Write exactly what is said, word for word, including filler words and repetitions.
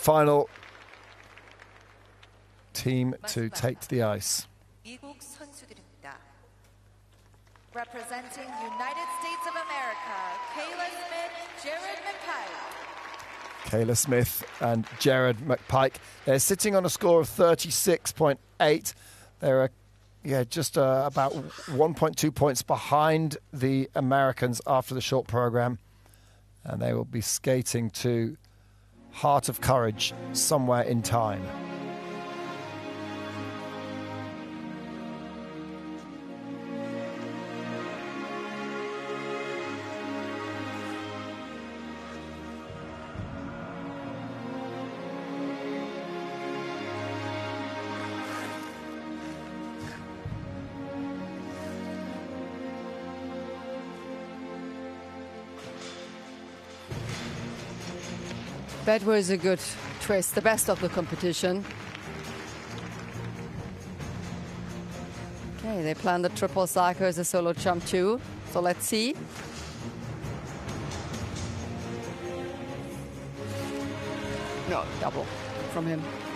final team to take to the ice. Representing United States of America, Kayla Smith, Jared McPike. Kayla Smith and Jared McPike. They're sitting on a score of thirty-six point eight. They're, uh, yeah, just uh, about one point two points behind the Americans after the short program. And they will be skating to Heart of Courage somewhere in time. That was a good twist, the best of the competition. Okay, they plan the triple cycle as a solo jump too, so let's see. No, double from him.